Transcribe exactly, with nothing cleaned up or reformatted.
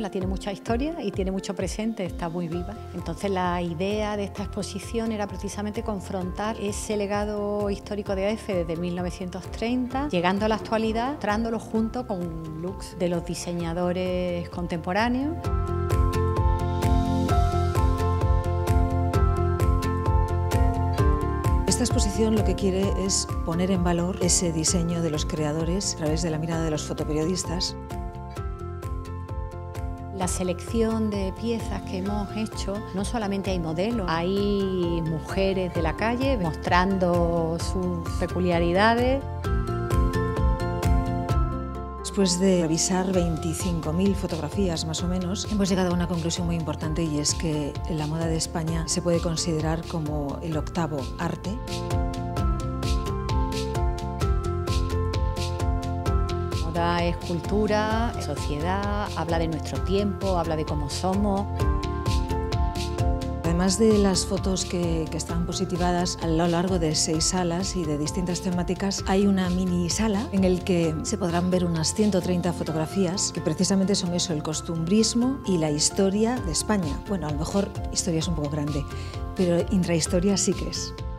española tiene mucha historia y tiene mucho presente, está muy viva. Entonces la idea de esta exposición era precisamente confrontar ese legado histórico de A F desde mil novecientos treinta, llegando a la actualidad, mostrándolo junto con looks de los diseñadores contemporáneos. Esta exposición lo que quiere es poner en valor ese diseño de los creadores a través de la mirada de los fotoperiodistas. La selección de piezas que hemos hecho, no solamente hay modelos, hay mujeres de la calle mostrando sus peculiaridades. Después de revisar veinticinco mil fotografías más o menos, hemos llegado a una conclusión muy importante, y es que la moda de España se puede considerar como el octavo arte. Moda es cultura, es sociedad, habla de nuestro tiempo, habla de cómo somos. Además de las fotos que, que están positivadas a lo largo de seis salas y de distintas temáticas, hay una mini sala en la que se podrán ver unas ciento treinta fotografías que precisamente son eso, el costumbrismo y la historia de España. Bueno, a lo mejor historia es un poco grande, pero intrahistoria sí que es.